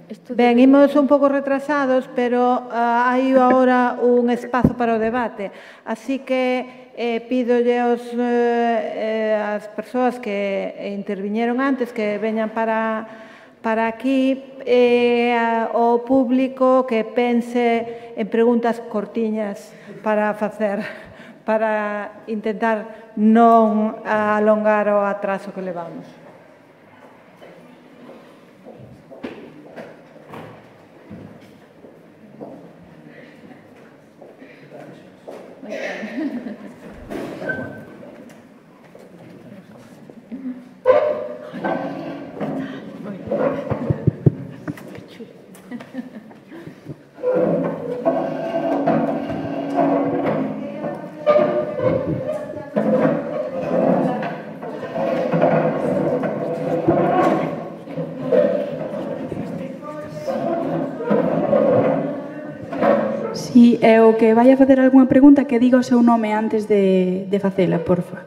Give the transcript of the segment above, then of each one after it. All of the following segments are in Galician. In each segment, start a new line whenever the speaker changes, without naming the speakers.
Ben, imos un pouco retrasados, pero hai agora un espazo para o debate. Así que pídolle ás persoas que interviñeron antes que veñan para aquí o público que pense en preguntas cortiñas para facer, para intentar non alongar o atraso que levamos.
Si é o que vai a facer algunha pregunta, que diga o seu nome antes de facela, porfa.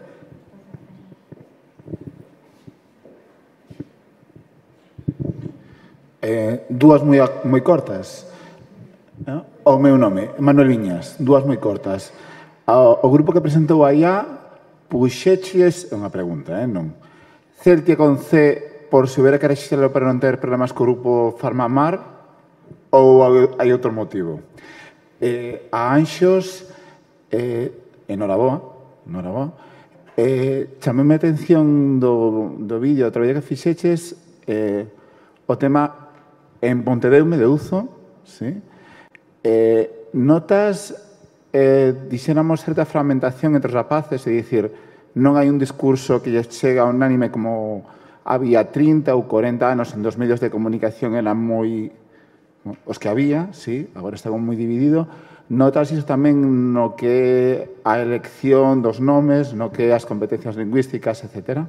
Dúas moi cortas. O meu nome, Manuel Viñas, dúas moi cortas. O grupo que presentou a IA puxeches, é unha pregunta, non? Celtia con C por se houbera que rexixirlo para non ter problemas co grupo Farmamar ou hai outro motivo? A Anxos, enhoraboa, chameme a atención do vídeo outra vez que fixeches o tema en Pontedeume de Uzo, notas, dixéramos, certa fragmentación entre os rapaces, é dicir, non hai un discurso que lles chega unánime como había 30 ou 40 anos en dos medios de comunicación eran moi os que había, sí, agora estaban moi dividido. Notas iso tamén no que a elección dos nomes, no que as competencias lingüísticas, etcétera?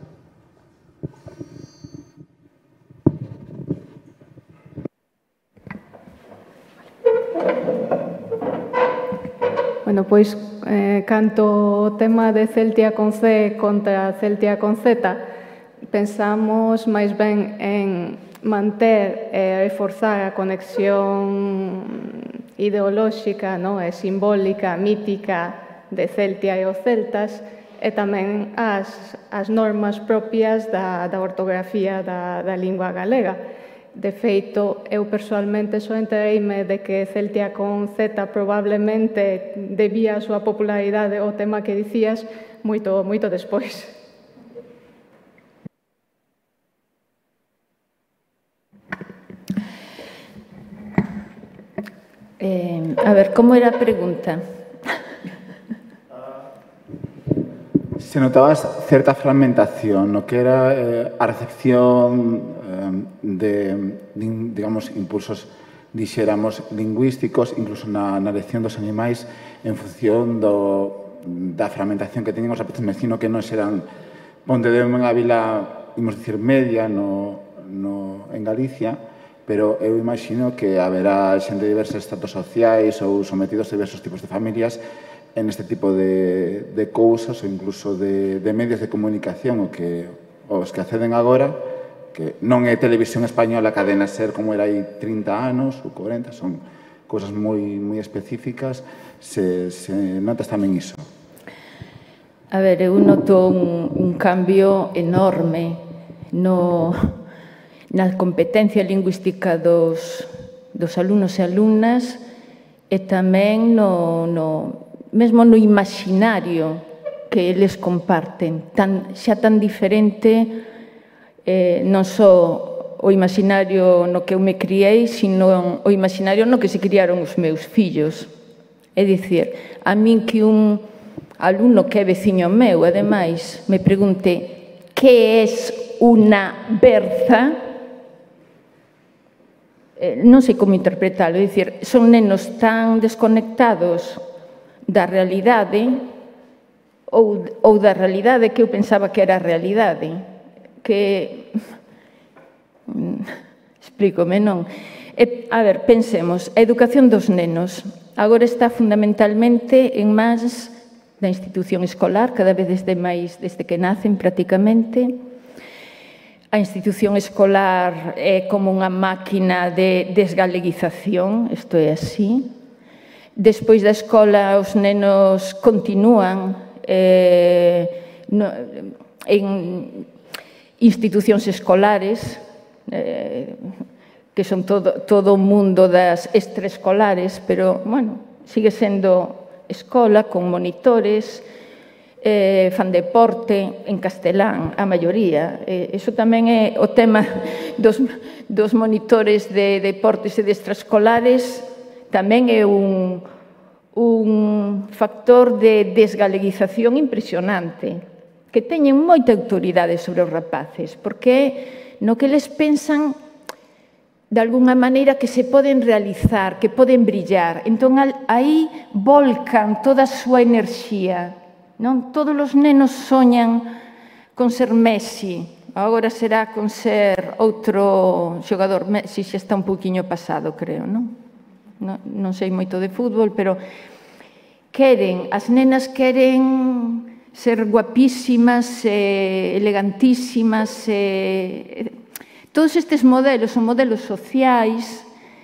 Bueno, pois, canto o tema de Celtia con C contra Celtia con Z, pensamos máis ben en manter e reforzar a conexión ideolóxica e simbólica, mítica de Celtia e os celtas e tamén as normas propias da ortografía da lingua galega. De feito, eu persoalmente só entereime de que Celtia con Z probablemente debía a súa popularidade ao tema que dicías moito despois.
A ver, como era a pregunta?
Se notabas certa fragmentación no que era a recepción de, digamos, impulsos, dixéramos, lingüísticos, incluso na elección dos animais, en función da fragmentación que teñen os rapaces. Mecino que non serán Pontedeume unha vila, imos dicir, media en Galicia, pero eu imagino que haberá xente de diversos estratos sociais ou sometidos a diversos tipos de familias en este tipo de cousas ou incluso de medios de comunicación os que acceden agora, que non é televisión española, cadena SER como era aí 30 anos ou 40, son cousas moi específicas, se notas tamén iso?
A ver, eu noto un cambio enorme na competencia lingüística dos alumnos e alumnas e tamén mesmo no imaginario que eles comparten, xa tan diferente non só o imaginario no que eu me criei, sino o imaginario no que se criaron os meus fillos. É dicir, a min que un alumno que é veciño meu, ademais, me pregunte que é unha berza, non sei como interpretalo, é dicir, son nenos tan desconectados da realidade ou da realidade que eu pensaba que era a realidade, que... explícome, non? A ver, pensemos, a educación dos nenos agora está fundamentalmente en mans da institución escolar, cada vez desde que nacen prácticamente. a institución escolar é como unha máquina de desgaleguización, isto é así. Despois da escola, os nenos continúan en institucións escolares, que son todo o mundo das extraescolares, pero, bueno, sigue sendo escola con monitores, fan deporte en castelán, a maioría. Iso tamén é o tema dos monitores de deportes e de extraescolares, tamén é un factor de desgaleguización impresionante, que teñen moita autoridade sobre os rapaces, porque no que eles pensan de alguna maneira que se poden realizar, que poden brillar. Entón, aí volcan toda a súa enerxía. Non? Todos os nenos soñan con ser Messi, agora será con ser outro xogador. Messi xa está un pouquiño pasado, creo, non? Non sei moito de fútbol, pero as nenas queren ser guapísimas, elegantísimas, todos estes modelos son modelos sociais,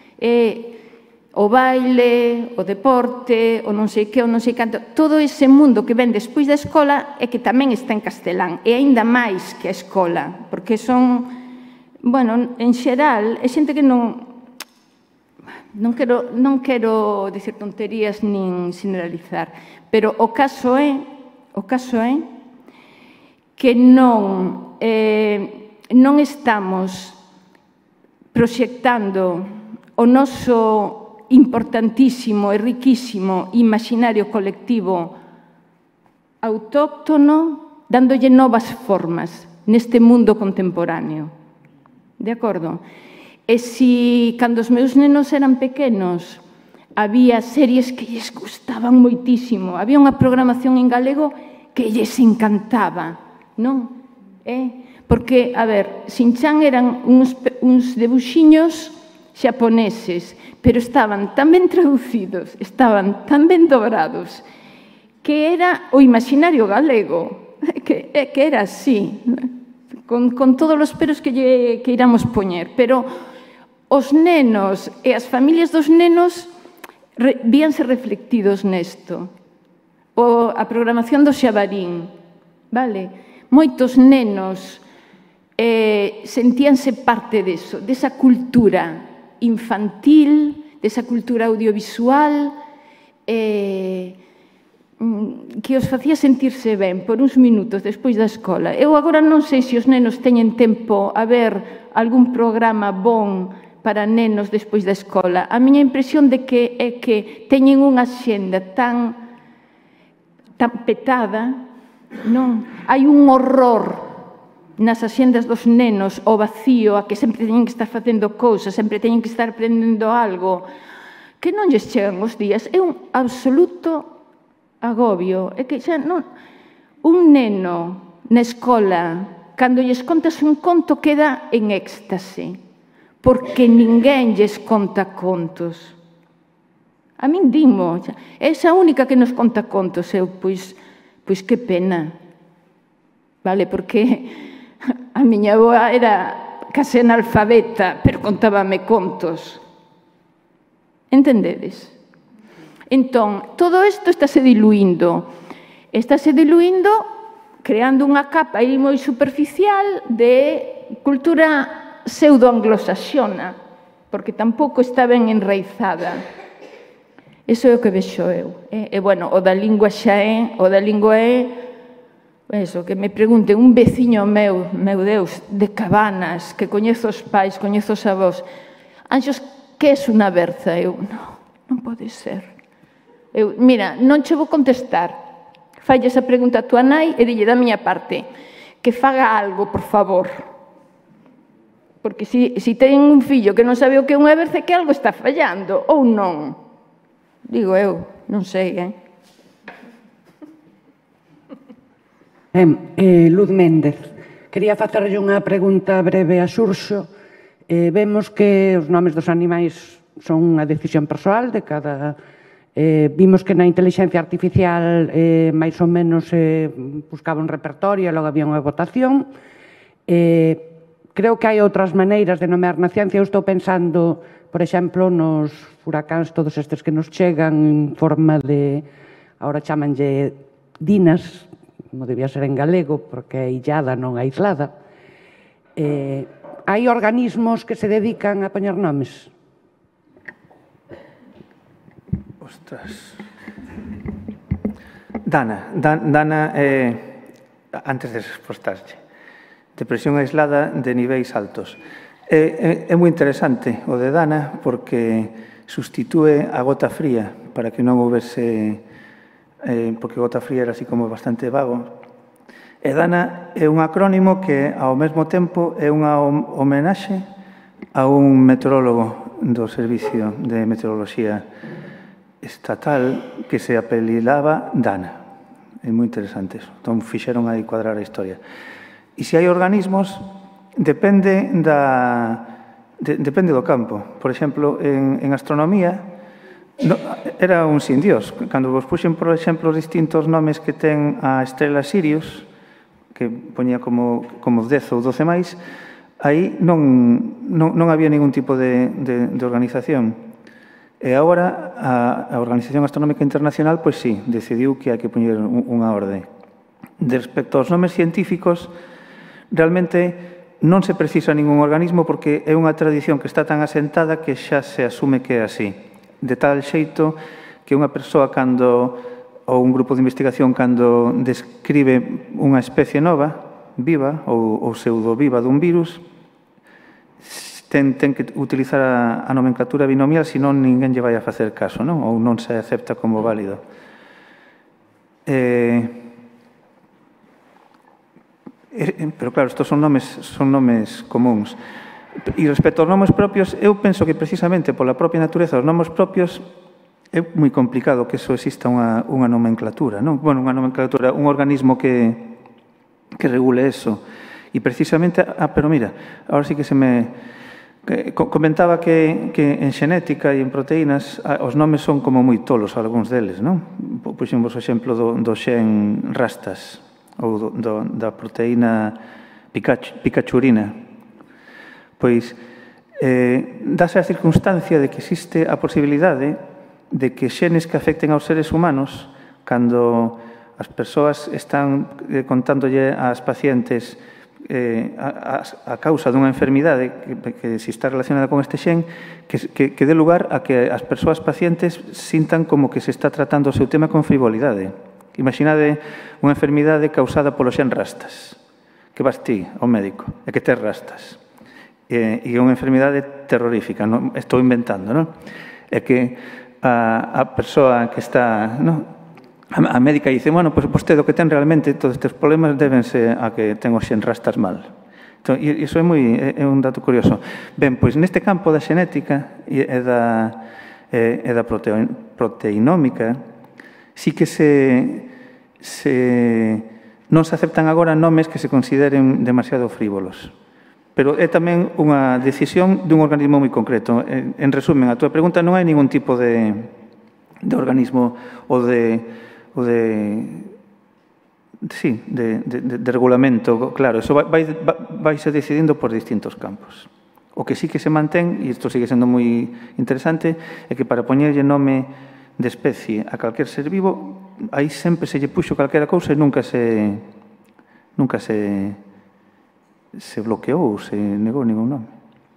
o baile, o deporte, o non sei que, o non sei canto, todo ese mundo que ven despois da escola é que tamén está en castelán, e aínda máis que a escola, porque son, bueno, en xeral, é xente que non quero dicir tonterías nin generalizar, pero o caso é que non estamos proxectando o noso importantísimo e riquísimo imaginario colectivo autóctono, dándolle novas formas neste mundo contemporáneo. De acordo? E se, cando os meus nenos eran pequenos, había series que lles gustaban moitísimo, había unha programación en galego que lles encantaba, non? Porque, a ver, Shin-chan eran uns debuxiños xaponeses, pero estaban tan ben traducidos, estaban tan ben dobrados, que era o imaginario galego, que era así, con todos os peros que iramos poñer, pero os nenos e as familias dos nenos víanse reflectidos nesto. A programación do Xabarín, vale? Moitos nenos sentíanse parte deso, desa cultura infantil, desa cultura audiovisual, que os facía sentirse ben por uns minutos despois da escola. Eu agora non sei se os nenos teñen tempo a ver algún programa bon para nenos despois da escola. A miña impresión é que teñen unha xenda tan petada, non? Hai un horror nas axendas dos nenos, o vacío, a que sempre teñen que estar facendo cousas, sempre teñen que estar aprendendo algo, que non lles chegan os días. É un absoluto agobio. É que xa non... Un neno na escola, cando lles contas un conto, queda en éxtase, porque ninguén lles conta contos. A min dimo, esa única que nos conta contos, pois que pena, vale, porque a miña avoa era case analfabeta, pero contábame contos. Entendedes? Entón, todo isto estáse diluindo, creando unha capa aí moi superficial de cultura pseudo-anglosaxona, porque tampouco está ben enraizada. Iso é o que vexo eu. E, bueno, o da lingua xa é, eso, que me pregunte un veciño meu Deus, de Cabanas, que coñezo os pais, coñezo os avós, Anxos, que é unha berza? Eu, non pode ser. Eu, mira, non che vou contestar. Falle esa pregunta a tua nai e dille da miña parte que faga algo, por favor. Porque se ten un fillo que non sabe o que é unha berza, que algo está fallando, ou non. Digo eu, non sei,
Luz Méndez, quería facerlle unha pregunta breve a Xurxo. Vemos que os nomes dos animais son unha decisión persoal de cada... Vimos que na inteligencia artificial máis ou menos buscaba un repertorio e logo había unha votación. creo que hai outras maneiras de nomear na ciencia. Eu estou pensando, por exemplo, nos furacáns todos estes que nos chegan en forma de, agora chamanlle dinas, como debía ser en galego, porque é illada, non aislada. Hai organismos que se dedican a poñer nomes?
Ostras. Dana, antes de respostarlle, depresión aislada de niveis altos. É moi interesante o de Dana porque sustitúe a gota fría para que non houvese, porque gota fría era así como bastante vago. E Dana é un acrónimo que ao mesmo tempo é unha homenaxe a un meteorólogo do Servicio de Meteoroloxía Estatal que se apelidaba Dana. É moi interesante eso. Entón, fixeron aí cuadrar a historia. E se hai organismos, depende do campo. Por exemplo, en astronomía, era un sin Dios. Cando vos puxen, por exemplo, os distintos nomes que ten a estrela Sirius, que poñía como 10 ou 12 máis, aí non había ningún tipo de organización. E agora a Organización Astronómica Internacional, pois sí, decidiu que hai que poñer unha orde. Respecto aos nomes científicos, realmente non se precisa ningún organismo porque é unha tradición que está tan asentada que xa se asume que é así. De tal xeito que unha persoa ou un grupo de investigación cando describe unha especie nova, viva ou pseudoviva dun virus, ten que utilizar a nomenclatura binomial, senón ninguén lle vai a facer caso, non? Ou non se acepta como válido. Pero claro, estos son nomes comuns. E respecto aos nomes propios, eu penso que precisamente pola propia natureza dos nomes propios é moi complicado que eso exista unha nomenclatura, non? Bueno, unha nomenclatura, un organismo que regule eso. E precisamente, pero mira, agora sí que se me... Comentaba que en xenética e en proteínas os nomes son como moi tolos, algúns deles, non? Puxemos o exemplo do xen rastas ou da proteína picachurina. Pois, dáse a circunstancia de que existe a posibilidade de que xenes que afecten aos seres humanos, cando as persoas están contándolle ás pacientes a causa dunha enfermidade que se está relacionada con este xen, que dé lugar a que as persoas pacientes sintan como que se está tratando o seu tema con frivolidade. Imaginade unha enfermidade causada polo xen rastas, que vas ti ao médico e que tes rastas. E é unha enfermidade terrorífica, non? Estou inventando, non? É que a persoa que está... A médica dice, bueno, pois vostede o que ten realmente todos estes problemas débense a que ten os xen rastas mal. Entón, iso é un dato curioso. Ben, pois neste campo da xenética e da proteinómica sí que non se aceptan agora nomes que se consideren demasiado frívolos. Pero é tamén unha decisión dun organismo moi concreto. En resumen, a túa pregunta, non hai ningún tipo de organismo ou de regulamento, claro, eso vai se decidindo por distintos campos. O que sí que se mantén, e isto sigue sendo moi interesante, é que para poñerlle nome de especie a calquer ser vivo, aí sempre se lle puxo calquera cousa e nunca se bloqueou, se negou ningún nome.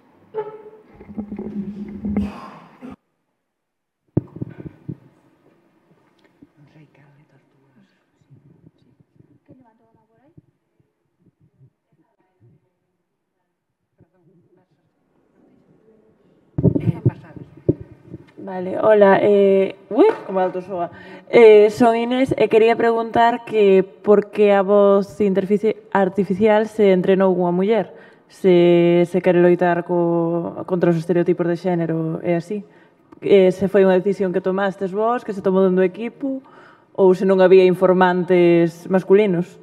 Vale, hola, como alto soa. Son Inés e quería preguntar que por que a voz artificial se entrenou unha muller, se quere loitar contra os estereotipos de xénero e así. Se foi unha decisión que tomastes vos, que se tomou dentro do equipo, ou se non había informantes masculinos?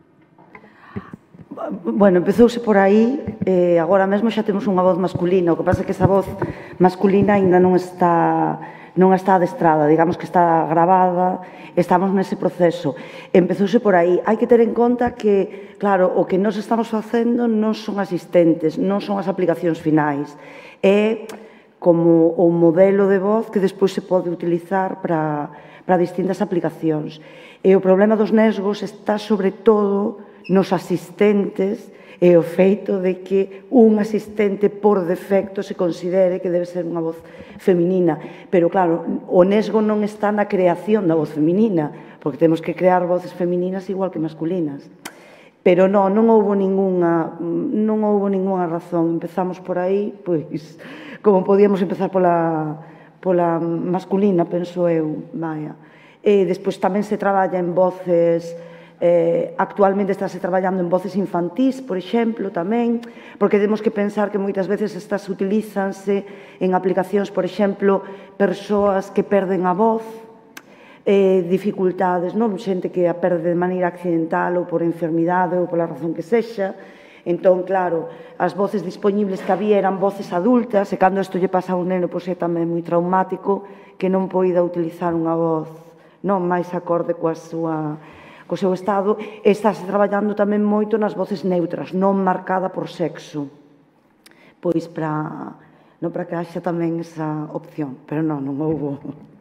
Bueno, empezouse por aí, agora mesmo xa temos unha voz masculina, o que pasa é que esa voz masculina ainda non está non está adestrada, digamos que está gravada, estamos nese proceso. Empezouse por aí. Hai que ter en conta que, claro, o que nos estamos facendo non son asistentes, non son as aplicacións finais. É como o modelo de voz que despois se pode utilizar para distintas aplicacións. E o problema dos nesgos está sobre todo nos asistentes e o feito de que un asistente por defecto se considere que debe ser unha voz feminina. Pero claro, o nesgo non está na creación da voz feminina, porque temos que crear voces femininas igual que masculinas. Pero non houbo ningunha razón. Empezamos por aí, pois, como podíamos empezar pola masculina, penso eu, vaya. E despois tamén se traballa en voces, actualmente estáse traballando en voces infantís, por exemplo, tamén, porque temos que pensar que moitas veces estas utilízanse en aplicacións, por exemplo, persoas que perden a voz, dificultades, non? Xente que a perde de maneira accidental ou por enfermidade ou pola razón que sexa. Entón, claro, as voces dispoñibles que había eran voces adultas e cando isto lle pasa a un neno, pois é tamén moi traumático que non poida utilizar unha voz non máis acorde co seu estado. Estáse traballando tamén moito nas voces neutras, non marcada por sexo, pois para que haxa tamén esa opción, pero non houbo.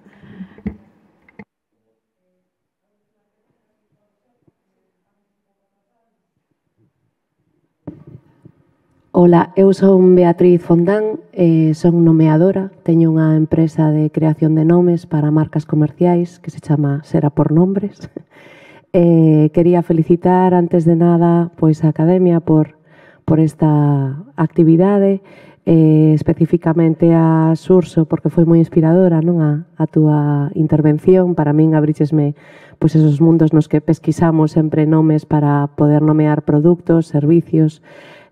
Ola, eu son Beatriz Fondán, son nomeadora, teño unha empresa de creación de nomes para marcas comerciais que se chama Será por Nombres. Quería felicitar antes de nada pois a Academia por esta actividade, especificamente a Xurxo porque foi moi inspiradora, non, a túa intervención. Para min abrichesme pois esos mundos nos que pesquisamos sempre nomes para poder nomear produtos, servicios.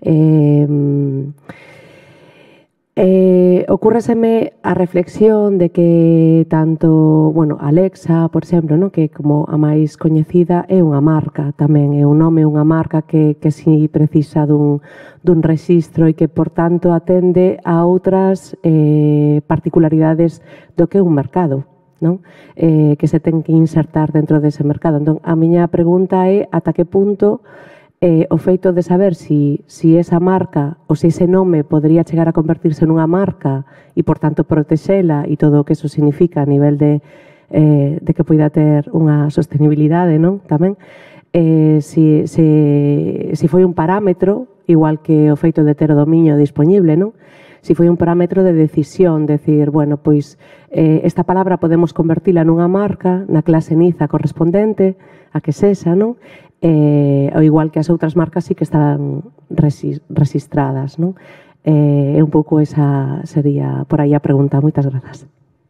Ocúrreseme a reflexión de que tanto, Alexa, por exemplo, que como a máis coñecida é unha marca tamén, é un nome, unha marca que si precisa dun rexistro e que, por tanto, atende a outras particularidades do que é un mercado, que se ten que insertar dentro dese mercado. Entón, a miña pregunta é ata que punto o feito de saber si esa marca ou se ese nome podría chegar a convertirse nunha marca e, por tanto, protexela e todo o que eso significa a nivel de que poida ter unha sostenibilidade, non? Tamén, si foi un parámetro, igual que o feito de ter o dominio disponible, non? Si foi un parámetro de decisión, decir, pois esta palabra podemos convertila nunha marca na clase niza correspondente a que sexa, non? Ou igual que as outras marcas sí que estarán registradas, non? Un pouco esa sería por aí a pregunta. Moitas grazas.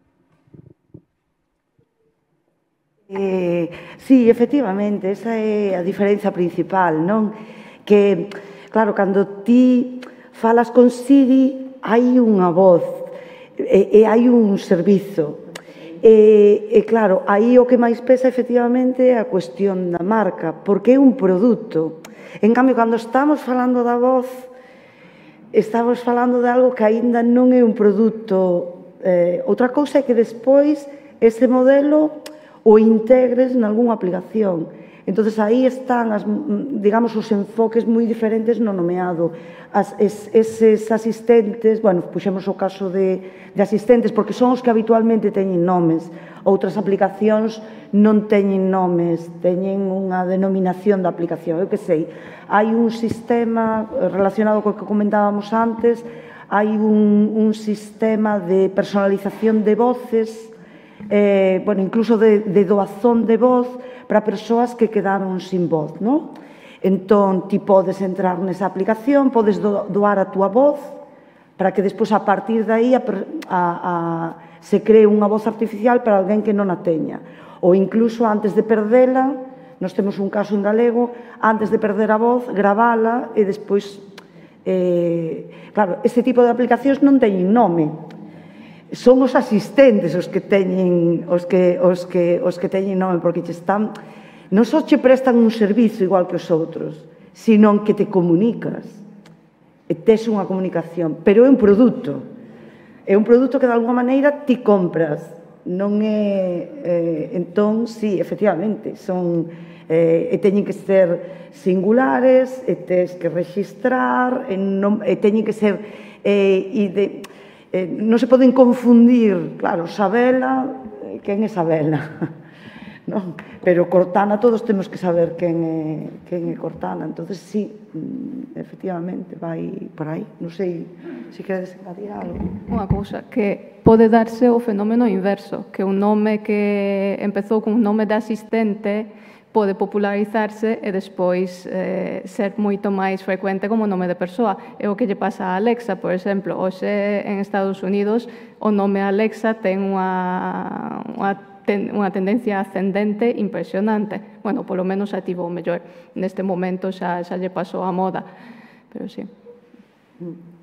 Sí, efectivamente, esa é a diferenza principal, non? Que, claro, cando ti falas con Siri, hai unha voz e hai un servizo. E claro, aí o que máis pesa efectivamente é a cuestión da marca, porque é un produto. En cambio, cando estamos falando da voz, estamos falando de algo que aínda non é un produto. Outra cousa é que despois ese modelo o integres en algunha aplicación. Entonces aí están, digamos, os enfoques moi diferentes no nomeado. Eses asistentes, puxemos o caso de asistentes, porque son os que habitualmente teñen nomes. Outras aplicacións non teñen nomes, teñen unha denominación da aplicación. Eu que sei, hai un sistema relacionado co que comentábamos antes, hai un sistema de personalización de voces, incluso de doazón de voz para persoas que quedaron sin voz, non? Entón, ti podes entrar nesa aplicación, podes doar a túa voz para que despois, a partir de aí, se cree unha voz artificial para alguén que non a teña. Ou incluso, antes de perdela, nós temos un caso en galego, antes de perder a voz, gravala e despois... Claro, este tipo de aplicacións non teñen nome. Son os asistentes os que teñen nome, porque non só che prestan un servizo igual que os outros, sino que te comunicas e tes unha comunicación, pero é un produto que de alguma maneira ti compras non é... Entón, sí, efectivamente, son... E teñen que ser singulares, e tes que registrar, e teñen que ser... Non se poden confundir, claro, Sabela, quen é Sabela? Non? Pero Cortana, todos temos que saber quen é Cortana. Entón, sí, efectivamente, vai por aí. Non sei se queredes engadir algo.
Unha cousa, que pode darse o fenómeno inverso, que un nome que empezou con un nome de asistente pode popularizarse e despois ser moito máis frecuente como nome de persoa. É o que lle pasa a Alexa, por exemplo. Hoxe, en Estados Unidos, o nome Alexa ten unha tendencia ascendente impresionante. Bueno, polo menos a tivo o mellor. Neste momento xa lle pasou a moda. Pero sí.